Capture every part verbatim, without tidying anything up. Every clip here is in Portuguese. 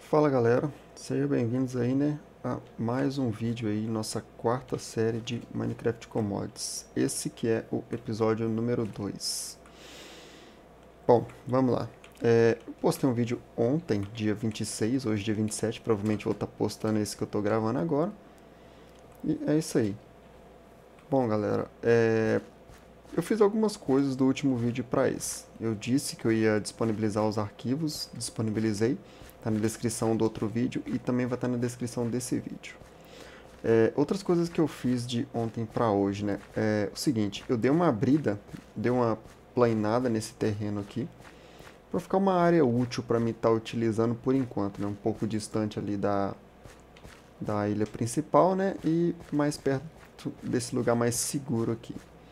Fala galera, sejam bem-vindos aí, né, a mais um vídeo aí, nossa quarta série de Minecraft Commodities. Esse que é o episódio número dois. Bom, vamos lá. É, eu postei um vídeo ontem, dia vinte e seis, hoje dia vinte e sete, provavelmente vou estar postando esse que eu tô gravando agora. E é isso aí. Bom galera, é, eu fiz algumas coisas do último vídeo para esse. Eu disse que eu ia disponibilizar os arquivos, disponibilizei. Tá na descrição do outro vídeo e também vai estar na descrição desse vídeo. É, outras coisas que eu fiz de ontem para hoje, né? É o seguinte, eu dei uma abrida, dei uma planada nesse terreno aqui, para ficar uma área útil para mim estar utilizando por enquanto, né? Um pouco distante ali da, da ilha principal, né? E mais perto desse lugar mais seguro aqui.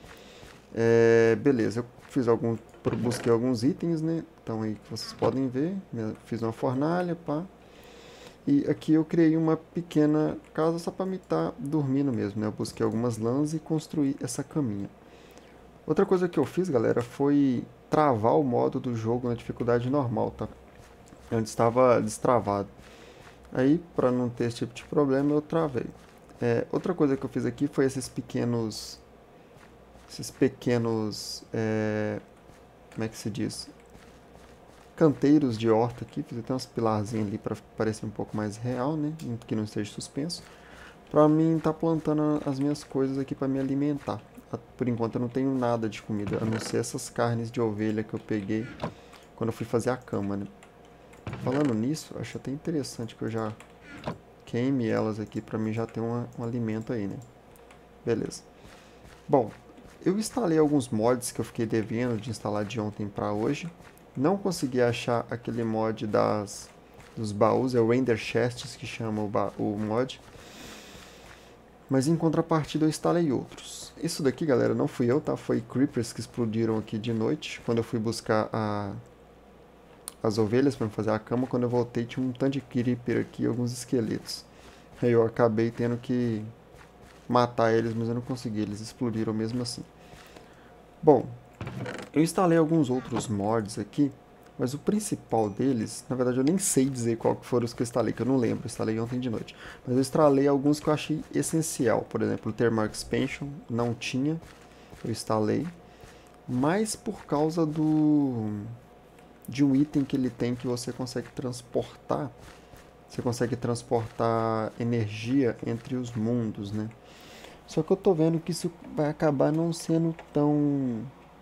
É, beleza, eu fiz algum, busquei alguns itens, né? Então aí que vocês podem ver, fiz uma fornalha, pá. E aqui eu criei uma pequena casa só para me estar dormindo mesmo, né? Eu busquei algumas lãs e construí essa caminha. Outra coisa que eu fiz, galera, foi travar o modo do jogo na dificuldade normal, tá? Antes estava destravado. Aí, para não ter esse tipo de problema, eu travei. É, outra coisa que eu fiz aqui foi esses pequenos... Esses pequenos... É, como é que se diz? Canteiros de horta aqui, fiz até uns pilarzinhos ali para parecer um pouco mais real, né? Que não esteja suspenso. Para mim estar tá plantando as minhas coisas aqui para me alimentar. Por enquanto eu não tenho nada de comida, a não ser essas carnes de ovelha que eu peguei quando eu fui fazer a cama, né? Falando nisso, acho até interessante que eu já queime elas aqui para mim já ter uma, um alimento aí, né? Beleza. Bom, eu instalei alguns mods que eu fiquei devendo de instalar de ontem para hoje. Não consegui achar aquele mod das, dos baús, é o Render Chests que chama o, o mod. Mas em contrapartida eu instalei outros. Isso daqui, galera, não fui eu, tá? Foi creepers que explodiram aqui de noite. Quando eu fui buscar a, as ovelhas para fazer a cama, quando eu voltei tinha um tanto de creeper aqui e alguns esqueletos. Aí eu acabei tendo que matar eles, mas eu não consegui, eles explodiram mesmo assim. Bom, eu instalei alguns outros mods aqui, mas o principal deles, na verdade eu nem sei dizer qual que foram os que eu instalei, que eu não lembro, eu instalei ontem de noite. Mas eu instalei alguns que eu achei essencial, por exemplo, o Thermal Expansion, não tinha, eu instalei, mas por causa do de um item que ele tem que você consegue transportar, você consegue transportar energia entre os mundos, né? Só que eu tô vendo que isso vai acabar não sendo tão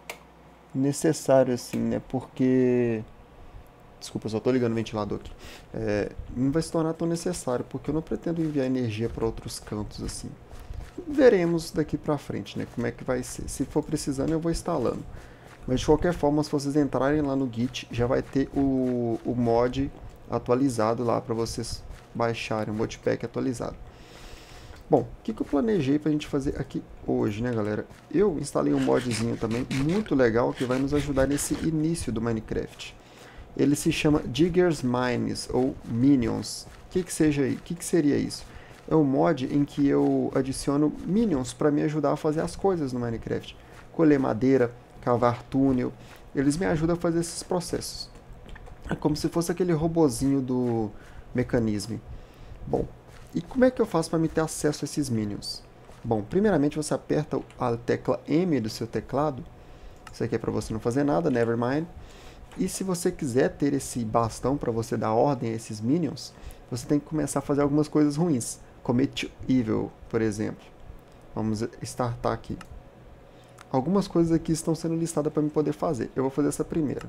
necessário assim, né? Porque... Desculpa, eu só tô ligando o ventilador aqui. É, não vai se tornar tão necessário, porque eu não pretendo enviar energia para outros cantos assim. Veremos daqui pra frente, né? Como é que vai ser. Se for precisando, eu vou instalando. Mas de qualquer forma, se vocês entrarem lá no Git, já vai ter o, o mod atualizado lá para vocês baixarem, o modpack atualizado. Bom, o que, que eu planejei para a gente fazer aqui hoje, né, galera? Eu instalei um modzinho também muito legal que vai nos ajudar nesse início do Minecraft. Ele se chama Diggers Mines ou Minions. O que, que, seja, que, que seria isso? É um mod em que eu adiciono Minions para me ajudar a fazer as coisas no Minecraft. Colher madeira, cavar túnel. Eles me ajudam a fazer esses processos. É como se fosse aquele robozinho do Mecanism. Bom, e como é que eu faço para me ter acesso a esses minions? Bom, primeiramente você aperta a tecla M do seu teclado. Isso aqui é para você não fazer nada, nevermind. E se você quiser ter esse bastão para você dar ordem a esses minions, você tem que começar a fazer algumas coisas ruins. Commit Evil, por exemplo. Vamos startar aqui. Algumas coisas aqui estão sendo listadas para eu poder fazer. Eu vou fazer essa primeira.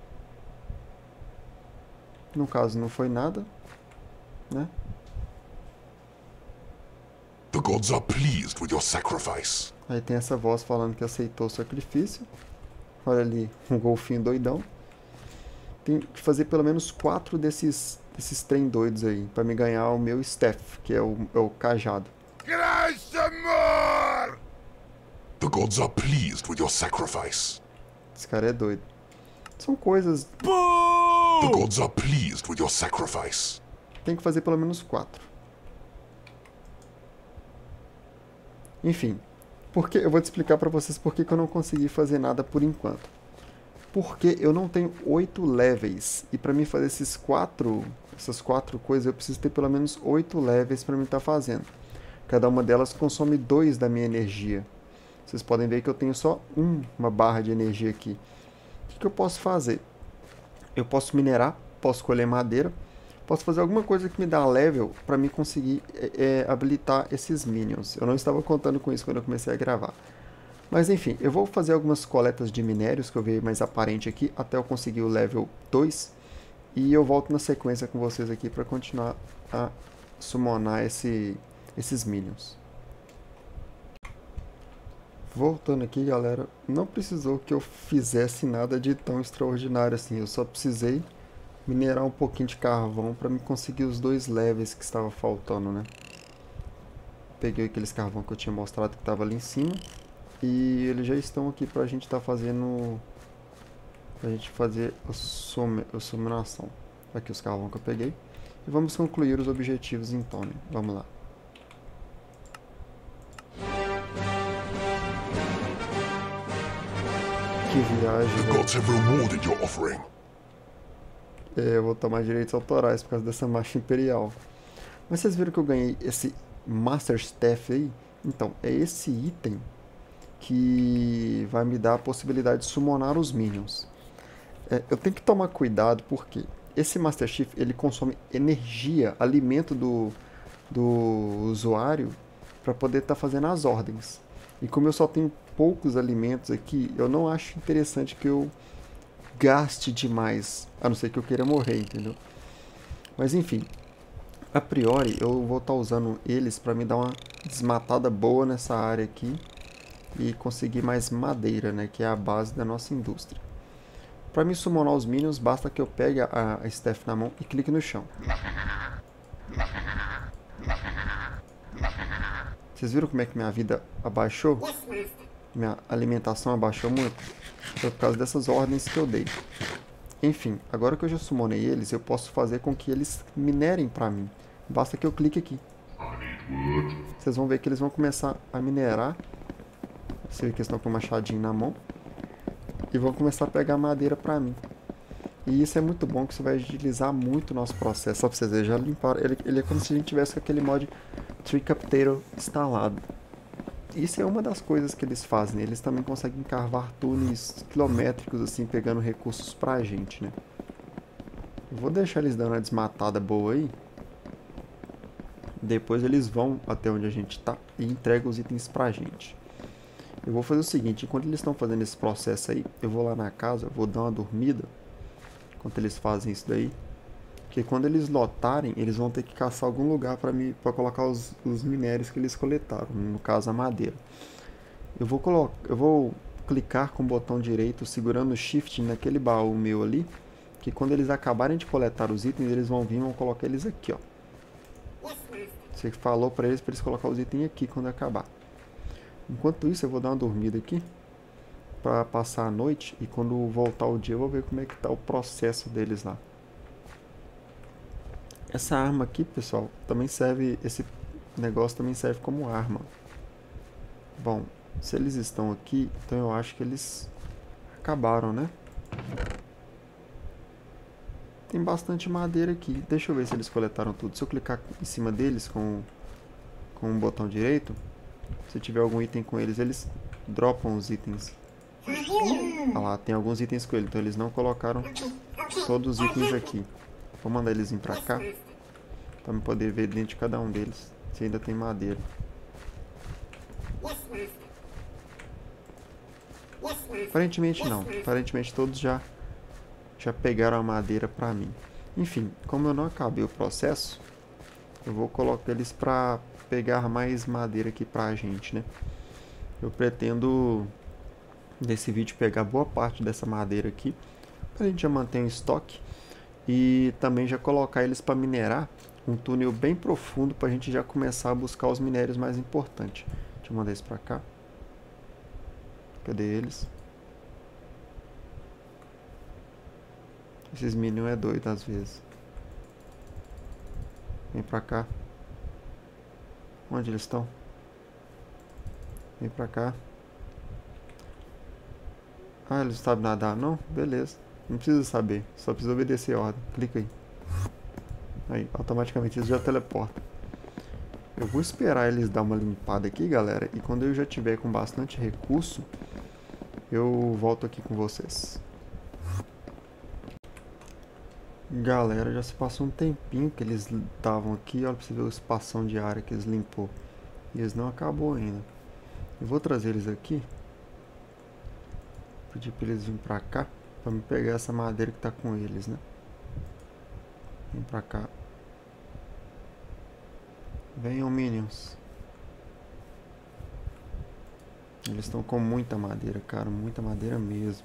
No caso não foi nada, né? The gods are pleased with your sacrifice. Aí tem essa voz falando que aceitou o sacrifício. Olha ali, um golfinho doidão. Tem que fazer pelo menos quatro desses, desses trem doidos aí, pra me ganhar o meu staff, que é o, é o cajado. The gods are pleased with your sacrifice. Esse cara é doido. São coisas... The gods are pleased with your sacrifice. Tem que fazer pelo menos quatro. Enfim, porque eu vou te explicar pra vocês por que eu não consegui fazer nada por enquanto. Porque eu não tenho oito levels. E pra mim fazer esses quatro, essas quatro coisas, eu preciso ter pelo menos oito levels para mim estar fazendo. Cada uma delas consome dois da minha energia. Vocês podem ver que eu tenho só um, uma barra de energia aqui. O que, que eu posso fazer? Eu posso minerar, posso colher madeira, posso fazer alguma coisa que me dá level para mim conseguir é, é, habilitar esses minions. Eu não estava contando com isso quando eu comecei a gravar. Mas enfim, eu vou fazer algumas coletas de minérios que eu vejo mais aparente aqui, até eu conseguir o level dois. E eu volto na sequência com vocês aqui para continuar a summonar esse, esses minions. Voltando aqui, galera, não precisou que eu fizesse nada de tão extraordinário assim. Eu só precisei minerar um pouquinho de carvão para me conseguir os dois levels que estava faltando, né? Peguei aqueles carvão que eu tinha mostrado que estava ali em cima. E eles já estão aqui pra gente estar tá fazendo... Pra gente fazer a, sum, a suminação. Aqui os carvão que eu peguei. E vamos concluir os objetivos então, né? Vamos lá. Que viagem, The gods have rewarded your offering. É, eu vou tomar direitos autorais por causa dessa marcha imperial. Mas vocês viram que eu ganhei esse Master Staff aí? Então, é esse item que vai me dar a possibilidade de summonar os minions. É, eu tenho que tomar cuidado porque esse Master Chief ele consome energia, alimento do, do usuário para poder estar tá fazendo as ordens. E como eu só tenho poucos alimentos aqui, eu não acho interessante que eu gaste demais, a não ser que eu queira morrer, entendeu? Mas enfim, a priori eu vou estar tá usando eles para me dar uma desmatada boa nessa área aqui. E conseguir mais madeira, né, que é a base da nossa indústria. Para me summonar os minions, basta que eu pegue a, a staff na mão e clique no chão. Vocês viram como é que minha vida abaixou? Minha alimentação abaixou muito? Foi por causa dessas ordens que eu dei. Enfim, agora que eu já summonei eles, eu posso fazer com que eles minerem para mim. Basta que eu clique aqui. Vocês vão ver que eles vão começar a minerar. Você vê que eles estão com o machadinho na mão. E vão começar a pegar madeira pra mim. E isso é muito bom, que isso vai agilizar muito o nosso processo. Só pra vocês verem, já limparam. Ele, ele é como se a gente tivesse com aquele mod Tree Captator instalado. Isso é uma das coisas que eles fazem. Eles também conseguem carvar túneis quilométricos, assim, pegando recursos pra gente, né? Eu vou deixar eles dando uma desmatada boa aí. Depois eles vão até onde a gente tá e entregam os itens pra gente. Eu vou fazer o seguinte, enquanto eles estão fazendo esse processo aí, eu vou lá na casa, vou dar uma dormida, enquanto eles fazem isso daí, porque quando eles lotarem, eles vão ter que caçar algum lugar para me, para colocar os, os minérios que eles coletaram, no caso a madeira. Eu vou, colocar, eu vou clicar com o botão direito, segurando o Shift naquele baú meu ali, que quando eles acabarem de coletar os itens, eles vão vir e vão colocar eles aqui, ó. Você falou para eles, para eles colocar os itens aqui quando acabar. Enquanto isso, eu vou dar uma dormida aqui para passar a noite e quando voltar o dia eu vou ver como é que tá o processo deles lá. Essa arma aqui, pessoal, também serve, esse negócio também serve como arma. Bom, se eles estão aqui, então eu acho que eles acabaram, né? Tem bastante madeira aqui. Deixa eu ver se eles coletaram tudo. Se eu clicar em cima deles com, com o botão direito, se tiver algum item com eles, eles dropam os itens. Ah lá, tem alguns itens com ele, então eles não colocaram todos os itens aqui. Vou mandar eles vir pra cá, pra eu poder ver dentro de cada um deles, se ainda tem madeira. Aparentemente não, aparentemente todos já, já pegaram a madeira pra mim. Enfim, como eu não acabei o processo, eu vou colocar eles pra pegar mais madeira aqui pra gente, né? Eu pretendo nesse vídeo pegar boa parte dessa madeira aqui pra gente já manter um estoque e também já colocar eles para minerar um túnel bem profundo pra gente já começar a buscar os minérios mais importantes. Deixa eu mandar isso pra cá. Cadê eles? Esses minions é doido às vezes. Vem pra cá. Onde eles estão? Vem pra cá. Ah, eles sabem nadar? Não? Beleza. Não precisa saber. Só precisa obedecer a ordem. Clica aí. Aí, automaticamente eles já teleportam. Eu vou esperar eles dar uma limpada aqui, galera. E quando eu já tiver com bastante recurso, eu volto aqui com vocês. Galera, já se passou um tempinho que eles estavam aqui. Olha pra você ver o espação de área que eles limpou. E eles não acabou ainda. Eu vou trazer eles aqui. Pedir pra eles virem pra cá. Pra me pegar essa madeira que tá com eles, né? Vem pra cá. Venham, minions. Eles estão com muita madeira, cara. Muita madeira mesmo.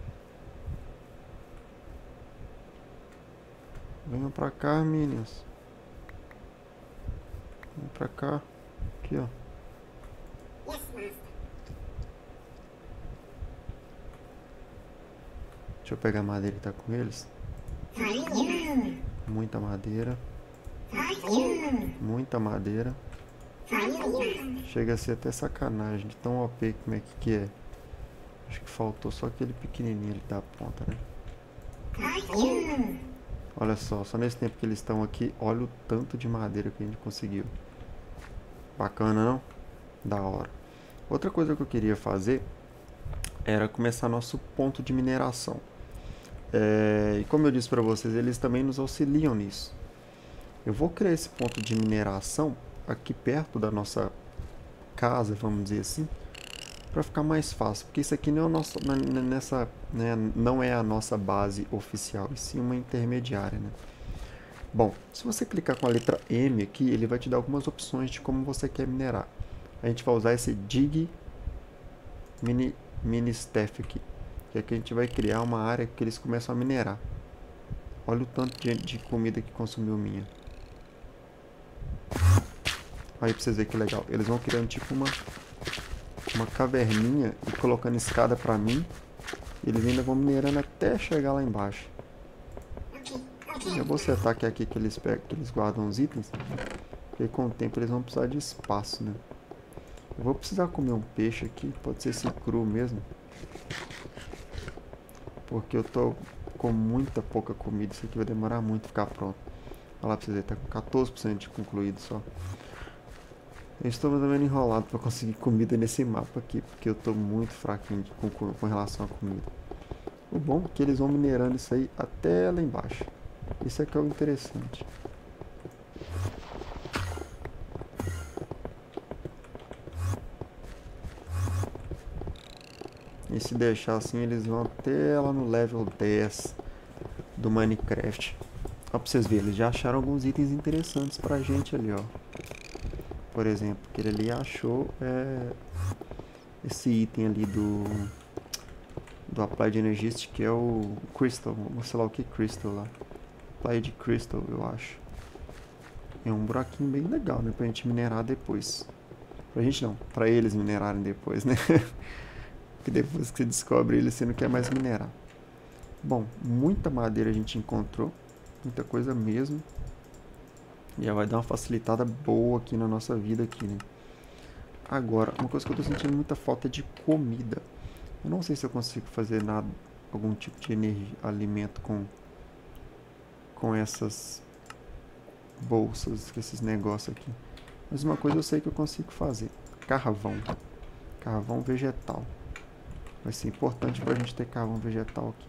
Venham pra cá, minions. Vem pra cá. Aqui, ó. Deixa eu pegar a madeira que tá com eles. Muita madeira. Muita madeira. Chega a ser até sacanagem de tão O P como é que, que é. Acho que faltou só aquele pequenininho ali da ponta, né? Olha só, só nesse tempo que eles estão aqui, olha o tanto de madeira que a gente conseguiu. Bacana, não? Da hora. Outra coisa que eu queria fazer era começar nosso ponto de mineração. É, e como eu disse para vocês, eles também nos auxiliam nisso. Eu vou criar esse ponto de mineração aqui perto da nossa casa, vamos dizer assim, para ficar mais fácil, porque isso aqui não é, o nosso, nessa, né, não é a nossa base oficial, e sim uma intermediária, né? Bom, se você clicar com a letra M aqui, ele vai te dar algumas opções de como você quer minerar. A gente vai usar esse dig mini, mini staff aqui, que aqui a gente vai criar uma área que eles começam a minerar. Olha o tanto de, de comida que consumiu minha. Aí pra vocês verem que legal. Eles vão criando tipo uma uma caverninha e colocando escada pra mim. Eles ainda vão minerando até chegar lá embaixo. Eu vou setar que é aqui que eles pegam, que eles guardam os itens. Porque com o tempo eles vão precisar de espaço, né? Eu vou precisar comer um peixe aqui. Pode ser esse cru mesmo. Porque eu tô com muita pouca comida. Isso aqui vai demorar muito pra ficar pronto. Olha lá pra vocês verem, tá com quatorze por cento de concluído só. Eu estou mais ou menos enrolado para conseguir comida nesse mapa aqui, porque eu estou muito fraquinho de, com, com relação à comida. O bom é que eles vão minerando isso aí até lá embaixo. Isso é que é o interessante. E se deixar assim, eles vão até lá no level dez do Minecraft. Ó, pra vocês verem, eles já acharam alguns itens interessantes pra gente ali, ó. Por exemplo, que ele ali achou é, esse item ali do do Applied Energist, que é o Crystal, sei lá o que Crystal lá. Applied Crystal, eu acho. É um buraquinho bem legal, né, pra gente minerar depois. Pra gente não, pra eles minerarem depois, né? Porque depois que você descobre ele, você não quer mais minerar. Bom, muita madeira a gente encontrou, muita coisa mesmo. E já vai dar uma facilitada boa aqui na nossa vida aqui, né? Agora, uma coisa que eu tô sentindo muita falta é de comida. Eu não sei se eu consigo fazer nada, algum tipo de energia, alimento com com essas bolsas, com esses negócios aqui. Mas uma coisa eu sei que eu consigo fazer. Carvão. Carvão vegetal. Vai ser importante pra gente ter carvão vegetal aqui.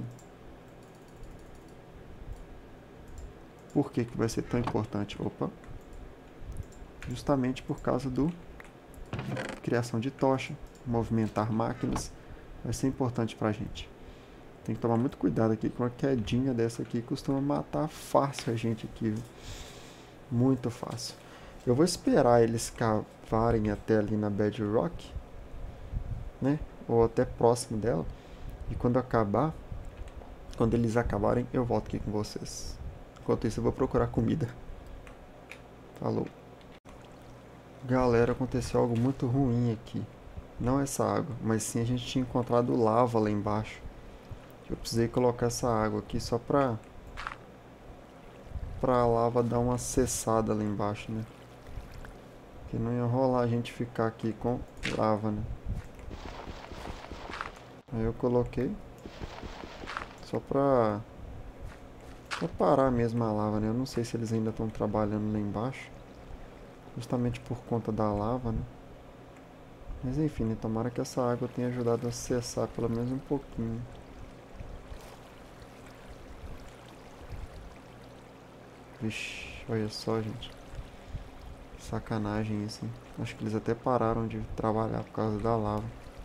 Por que que vai ser tão importante? Opa. Justamente por causa do criação de tocha, movimentar máquinas, vai ser importante pra gente. Tem que tomar muito cuidado aqui com uma quedinha dessa aqui, costuma matar fácil a gente aqui, viu? Muito fácil. Eu vou esperar eles cavarem até ali na Bedrock, né? Ou até próximo dela. E quando acabar, quando eles acabarem, eu volto aqui com vocês. Enquanto isso eu vou procurar comida. Falou. Galera, aconteceu algo muito ruim aqui. Não essa água, mas sim a gente tinha encontrado lava lá embaixo. Eu precisei colocar essa água aqui só pra... pra a lava dar uma cessada lá embaixo, né? Porque não ia rolar a gente ficar aqui com lava, né? Aí eu coloquei só pra Pra parar mesmo a lava, né? Eu não sei se eles ainda estão trabalhando lá embaixo. Justamente por conta da lava, né? Mas enfim, né? Tomara que essa água tenha ajudado a cessar pelo menos um pouquinho. Vixe, olha só, gente. Sacanagem isso, hein? Acho que eles até pararam de trabalhar por causa da lava.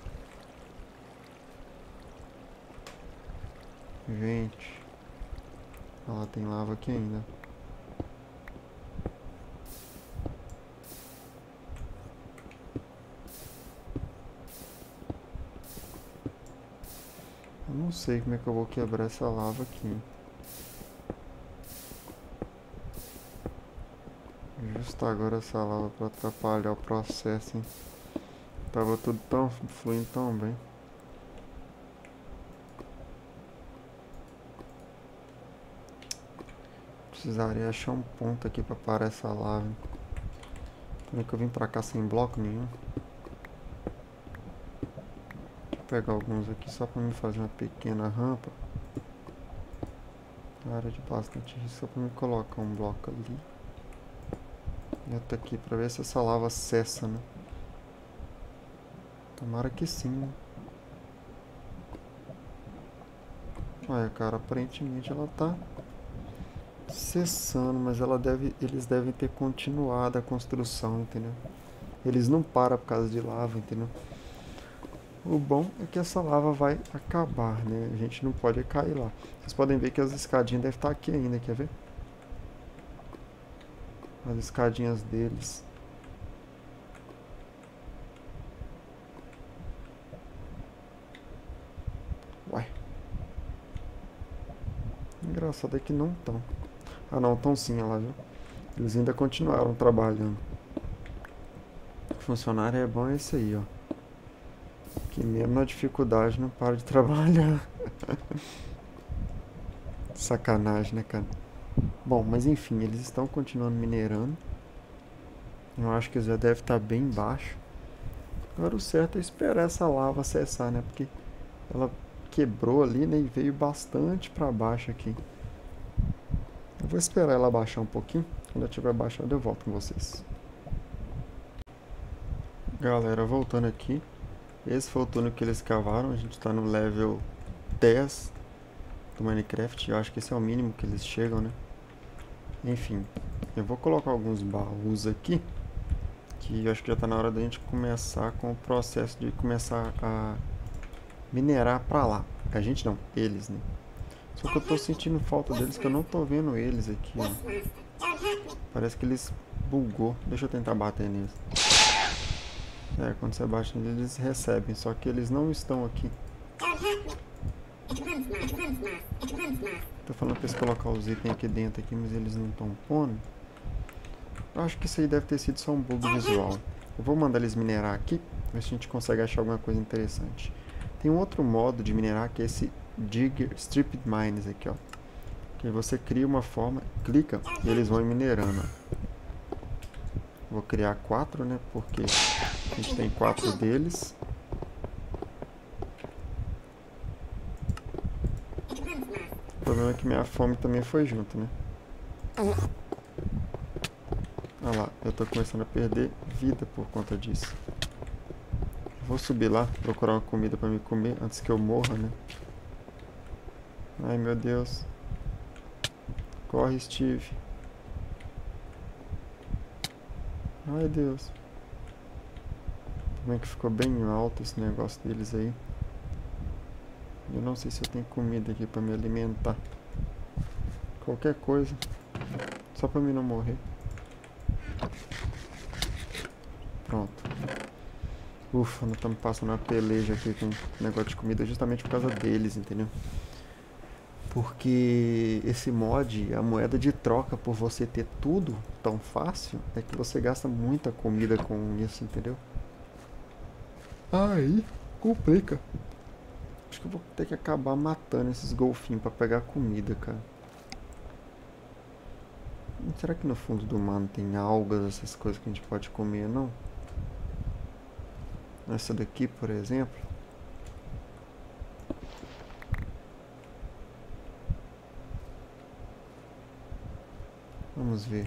Gente. Olha lá, tem lava aqui ainda. Eu não sei como é que eu vou quebrar essa lava aqui. Justo agora essa lava pra atrapalhar o processo, hein? Tava tudo tão fluindo tão bem. Precisaria achar um ponto aqui pra parar essa lava. Também que eu vim pra cá sem bloco nenhum. Deixa eu pegar alguns aqui só pra me fazer uma pequena rampa. Área de bastante risco, só pra me colocar um bloco ali. E outro aqui pra ver se essa lava cessa, né? Tomara que sim, né? Olha, cara, aparentemente ela tá cessando, mas ela deve, eles devem ter continuado a construção, entendeu? Eles não param por causa de lava, entendeu? O bom é que essa lava vai acabar, né? A gente não pode cair lá. Vocês podem ver que as escadinhas devem estar aqui ainda, quer ver? As escadinhas deles. Ué. Engraçado é que não estão. Ah não, estão sim, olha lá, viu? Eles ainda continuaram trabalhando. Funcionário é bom é esse aí, ó. Que mesmo na dificuldade não para de trabalhar. Sacanagem, né, cara? Bom, mas enfim, eles estão continuando minerando. Eu acho que já deve estar bem baixo. Agora o certo é esperar essa lava cessar, né? Porque ela quebrou ali, né? E veio bastante pra baixo aqui. Eu vou esperar ela baixar um pouquinho. Quando ela estiver baixando, eu volto com vocês. Galera, voltando aqui. Esse foi o túnel que eles cavaram. A gente tá no level dez do Minecraft. Eu acho que esse é o mínimo que eles chegam, né? Enfim, eu vou colocar alguns baús aqui. Que eu acho que já tá na hora da gente começar com o processo de começar a minerar pra lá. A gente não, eles, né? Só que eu tô sentindo falta deles, que eu não tô vendo eles aqui, ó. Parece que eles bugou. Deixa eu tentar bater neles. É, quando você bate neles, eles recebem. Só que eles não estão aqui. Tô falando pra eles colocar os itens aqui dentro, aqui, mas eles não estão pondo. Eu acho que isso aí deve ter sido só um bug visual. Eu vou mandar eles minerar aqui, ver se a gente consegue achar alguma coisa interessante. Tem um outro modo de minerar que é esse Digger Stripped Mines aqui, ó. Que você cria uma forma, clica e eles vão minerando, ó. Vou criar quatro, né? Porque a gente tem quatro deles. O problema é que minha fome também foi junto, né? Olha lá, eu tô começando a perder vida por conta disso. Vou subir lá, procurar uma comida pra me comer antes que eu morra, né? Ai, meu Deus. Corre, Steve. Ai, Deus. Como é que ficou bem alto esse negócio deles aí. Eu não sei se eu tenho comida aqui pra me alimentar. Qualquer coisa. Só pra mim não morrer. Pronto. Ufa, nós estamos passando uma peleja aqui com negócio de comida justamente por causa deles, entendeu? Porque esse mod, a moeda de troca por você ter tudo tão fácil, é que você gasta muita comida com isso, entendeu? Aí complica. Acho que eu vou ter que acabar matando esses golfinhos pra pegar comida, cara. Será que no fundo do mar não tem algas, essas coisas que a gente pode comer, não? Essa daqui, por exemplo. Vamos ver.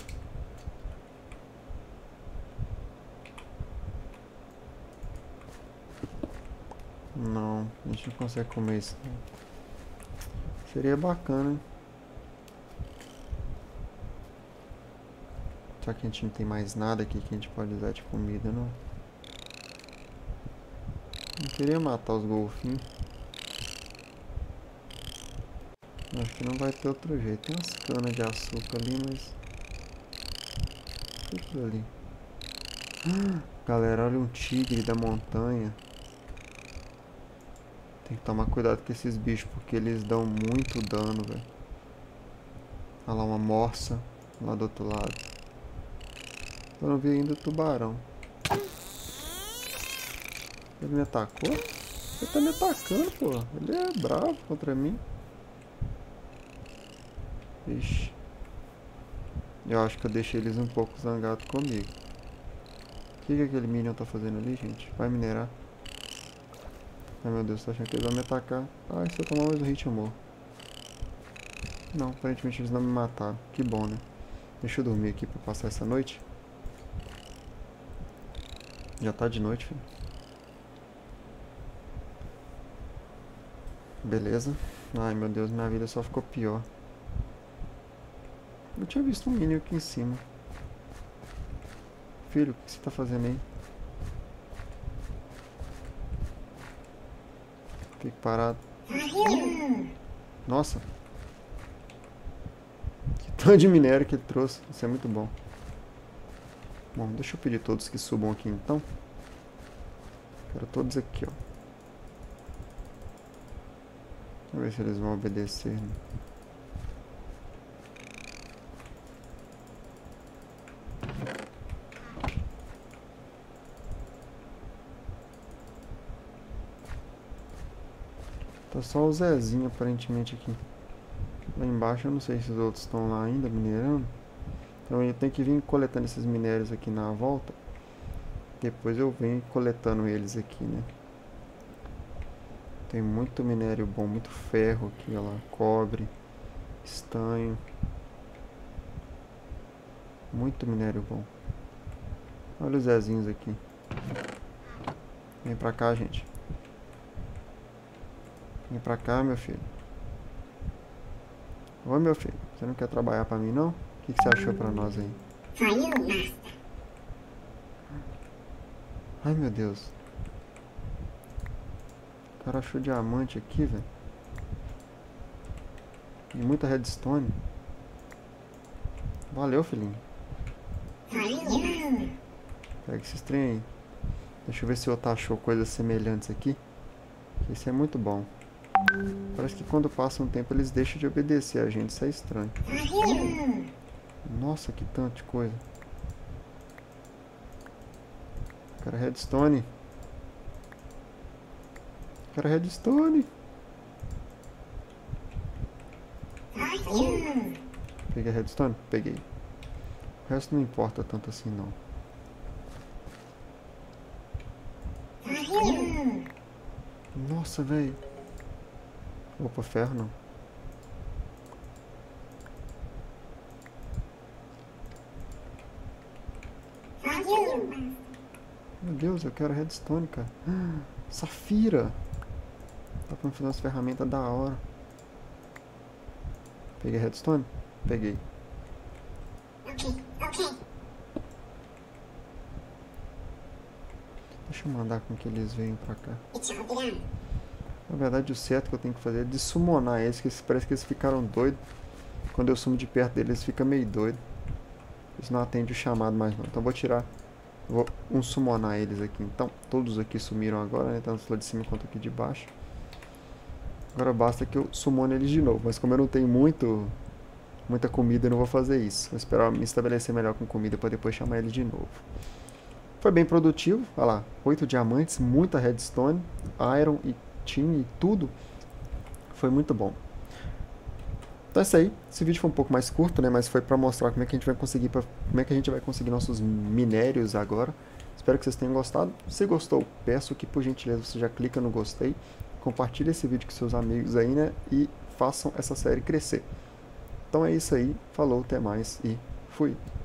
Não, a gente não consegue comer isso. Não. Seria bacana, hein? Só que a gente não tem mais nada aqui que a gente pode usar de comida, não. Não queria matar os golfinhos. Acho que não vai ter outro jeito. Tem umas canas de açúcar ali, mas... Fica por ali. Galera, olha um tigre da montanha. Tem que tomar cuidado com esses bichos, porque eles dão muito dano, velho. Olha lá uma morsa, lá do outro lado. Eu não vi ainda o tubarão. Ele me atacou? Ele tá me atacando, pô. Ele é bravo contra mim. Ixi. Eu acho que eu deixei eles um pouco zangados comigo. O que, que aquele minion tá fazendo ali, gente? Vai minerar. Ai meu Deus, tô achando que eles vão me atacar. Ai, se eu tomar mais um hit eu morro. Não, aparentemente eles não me mataram. Que bom, né? Deixa eu dormir aqui pra passar essa noite. Já tá de noite, filho. Beleza. Ai meu Deus, minha vida só ficou pior. Eu tinha visto um minion aqui em cima. Filho, o que você tá fazendo aí? Fique parado. Nossa. Que tanto de minério que ele trouxe. Isso é muito bom. Bom, deixa eu pedir todos que subam aqui então. Quero todos aqui, ó. Vamos ver se eles vão obedecer, né? Tá só o Zezinho aparentemente aqui. Lá embaixo eu não sei se os outros estão lá ainda minerando. Então eu tenho que vir coletando esses minérios aqui na volta. Depois eu venho coletando eles aqui, né? Tem muito minério bom, muito ferro aqui, olha lá. Cobre, estanho. Muito minério bom. Olha os Zezinhos aqui. Vem pra cá, gente. Vem pra cá, meu filho. Oi, meu filho. Você não quer trabalhar pra mim, não? O que, que você achou pra nós aí? Ai, meu Deus. O cara achou diamante aqui, velho. E muita redstone. Valeu, filhinho. Pega esses trem aí. Deixa eu ver se o outro achou coisas semelhantes aqui. Esse é muito bom. Parece que quando passa um tempo eles deixam de obedecer a gente. Isso é estranho. Nossa, que tanto de coisa. Cara, redstone. Cara, redstone. Peguei a redstone? Peguei. O resto não importa tanto assim, não. Nossa, velho. Opa, ferro não. Meu Deus, eu quero redstone, cara. Safira. Dá pra fazer umas ferramentas da hora. Peguei redstone? Peguei. Deixa eu mandar com que eles venham pra cá. Na verdade, o certo que eu tenho que fazer é de summonar eles, que parece que eles ficaram doidos. Quando eu sumo de perto deles, eles ficam meio doidos. Eles não atendem o chamado mais não. Então eu vou tirar, vou um summonar eles aqui. Então, todos aqui sumiram agora, né? Tanto lá de cima quanto aqui de baixo. Agora basta que eu summone eles de novo. Mas como eu não tenho muito, muita comida, eu não vou fazer isso. Vou esperar me estabelecer melhor com comida para depois chamar eles de novo. Foi bem produtivo. Olha lá, oito diamantes, muita redstone, iron e tin e tudo. Foi muito bom. Então é isso aí. Esse vídeo foi um pouco mais curto, né? Mas foi para mostrar como é que a gente vai conseguir, pra, como é que a gente vai conseguir nossos minérios agora. Espero que vocês tenham gostado. Se gostou, peço que por gentileza você já clica no gostei, compartilhe esse vídeo com seus amigos aí, né? E façam essa série crescer. Então é isso aí. Falou, até mais e Fui.